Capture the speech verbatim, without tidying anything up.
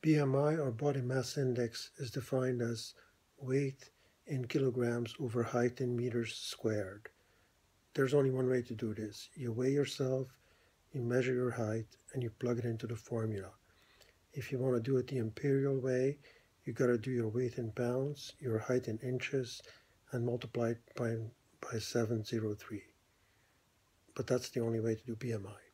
B M I, or body mass index, is defined as weight in kilograms over height in meters squared. There's only one way to do this. You weigh yourself, you measure your height, and you plug it into the formula. If you want to do it the imperial way, you got to do your weight in pounds, your height in inches, and multiply it by, by seven hundred three. But that's the only way to do B M I.